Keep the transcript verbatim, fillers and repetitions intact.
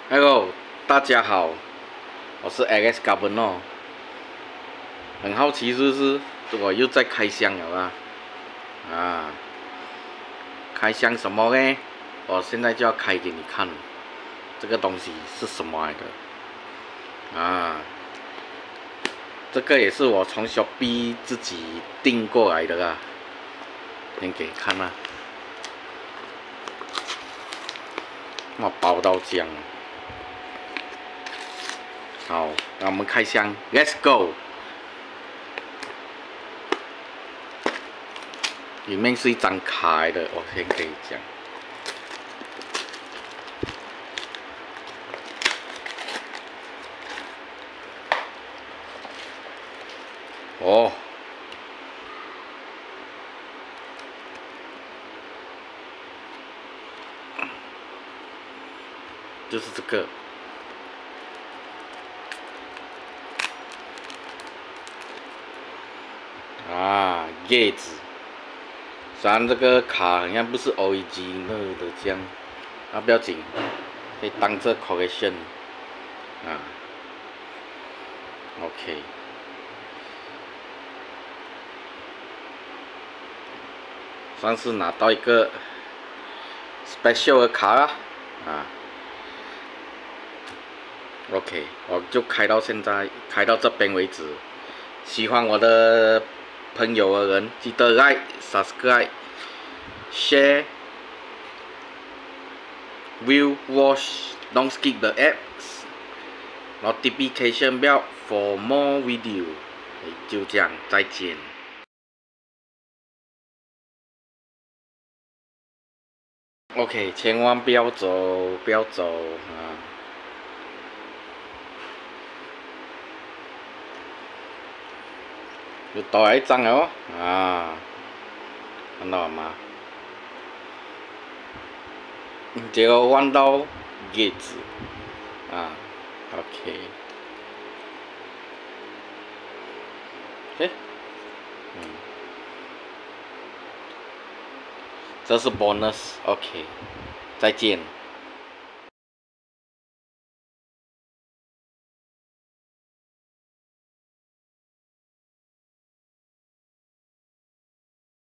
Hello， 大家好，我是 Alex Gabano。很好奇是不是？我又在开箱了啊！啊，开箱什么呢？我现在就要开给你看，这个东西是什么来的？啊，这个也是我从小 B 自己订过来的啊，先给你看啊。哇，包到这样。好，那我们开箱 ，Let's go。里面是一张卡来的，我先可以讲。哦，就是这个。啊，叶子，虽然这个卡好像不是 original 的这样，啊不要紧，可以当这 collection 啊 ，OK， 算是拿到一个 special 的卡啦，啊 ，OK， 我就开到现在，开到这边为止。喜欢我的朋友的人，记得 like、subscribe、share、view、watch、don't skip the apps、notification bell for more video。就这样，再见。OK， 千万不要走，不要走啊！又多来一张了哦，啊，看到了吗？结果换到叶子，啊 ，OK， 哎，嗯，这是 bonus，OK， 再见。